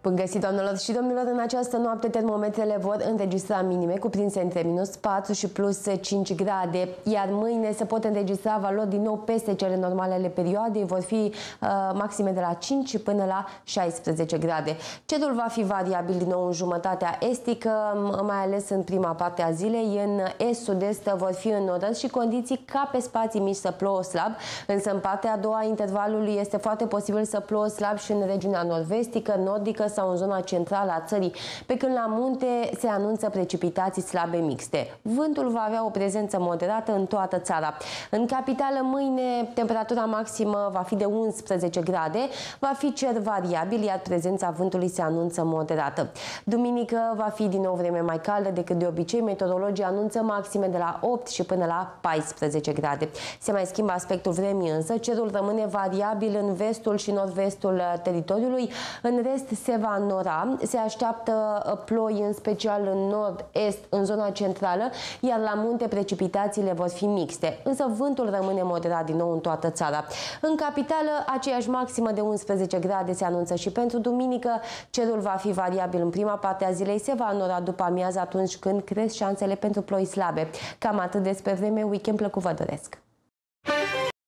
Bun găsit, doamnelor și domnilor! În această noapte termometrele vor înregistra minime cuprinse între -4 și +5 grade, iar mâine se pot înregistra valori din nou peste cele normale ale perioadei, vor fi maxime de la 5 până la 16 grade. Cerul va fi variabil din nou în jumătatea estică, mai ales în prima parte a zilei. În est-sud-est vor fi înnorări și condiții ca pe spații mici să plouă slab, însă în partea a doua a intervalului este foarte posibil să plouă slab și în regiunea nord-vestică, nordică sau în zona centrală a țării, pe când la munte se anunță precipitații slabe mixte. Vântul va avea o prezență moderată în toată țara. În capitală mâine temperatura maximă va fi de 11 grade, va fi cer variabil, iar prezența vântului se anunță moderată. Duminică va fi din nou vreme mai caldă decât de obicei, meteorologii anunță maxime de la 8 și până la 14 grade. Se mai schimbă aspectul vremii însă, cerul rămâne variabil în vestul și nord-vestul teritoriului, în rest se va înnora, se așteaptă ploi în special în nord-est, în zona centrală, iar la munte precipitațiile vor fi mixte, însă vântul rămâne moderat din nou în toată țara. În capitală, aceeași maximă de 11 grade se anunță și pentru duminică, cerul va fi variabil în prima parte a zilei, se va înnora după amiază atunci când cresc șansele pentru ploi slabe. Cam atât despre vreme, weekend plăcut vă doresc!